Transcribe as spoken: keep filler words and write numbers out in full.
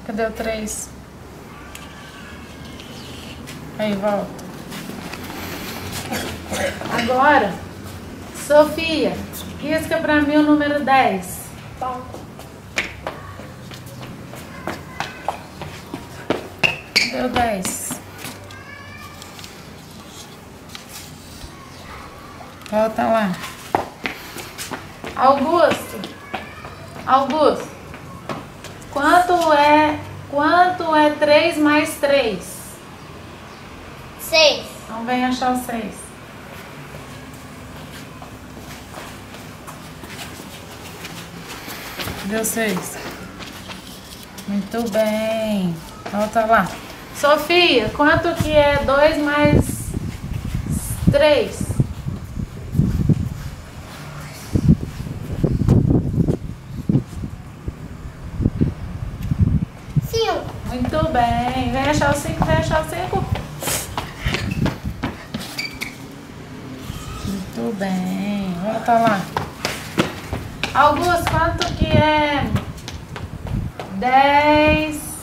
Cadê o três? Aí, volta. Agora, Sofia, risca pra mim o número dez. Tá. Cadê o dez? Volta lá. Augusto. Augusto. Quanto é, quanto é três mais três? Seis. Então vem achar o seis. Deu seis. Muito bem. Volta lá. Sofia, quanto que é dois mais três? Cinco. Muito bem. Vem achar o cinco, vem achar o cinco. Muito bem. Volta lá. Augusto, quanto que é dez